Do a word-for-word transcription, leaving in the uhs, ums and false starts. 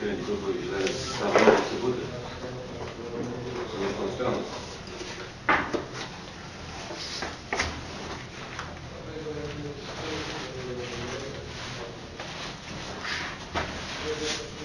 Клиентуру źle stawione cybuty. Nie w tą stronę. Thank you.